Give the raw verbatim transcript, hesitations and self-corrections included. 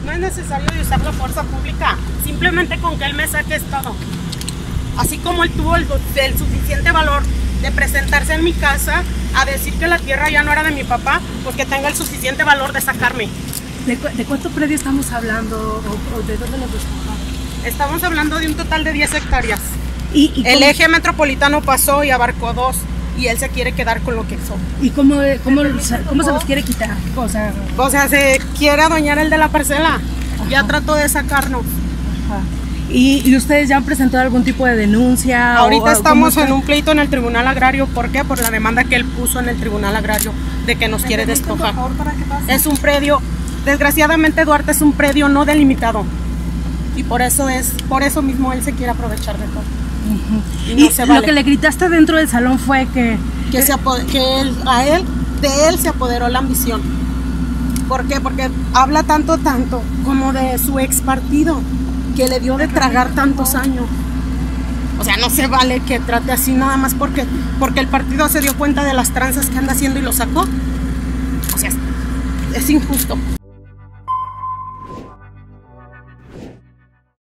No es necesario de usar la fuerza pública, simplemente con que él me saque es todo. Así como él tuvo el, el suficiente valor de presentarse en mi casa a decir que la tierra ya no era de mi papá, pues que tenga el suficiente valor de sacarme. ¿De, cu de cuánto predio estamos hablando o, o de dónde nos despojaron? Estamos hablando de un total de diez hectáreas. ¿Y, y el cómo, eje metropolitano pasó y abarcó dos, y él se quiere quedar con lo que son. ¿Y cómo, cómo, cómo se los quiere quitar? O sea, o sea, se quiere adueñar el de la parcela. Ajá. Ya trató de sacarnos. Ajá. ¿Y, ¿Y ustedes ya han presentado algún tipo de denuncia? Ahorita o, estamos en un pleito en el Tribunal Agrario. ¿Por qué? Por la demanda que él puso en el Tribunal Agrario de que nos quiere despojar. Es un predio, desgraciadamente Duarte es un predio no delimitado. Y por eso es, por eso mismo él se quiere aprovechar de todo. Uh-huh. Y, no y se vale. Lo que le gritaste dentro del salón fue que... Que, se que él, a él, de él se apoderó la ambición. ¿Por qué? Porque habla tanto, tanto como de su ex partido, que le dio de tragar tantos años. O sea, no se vale que trate así nada más porque, porque el partido se dio cuenta de las tranzas que anda haciendo y lo sacó. O sea, es injusto.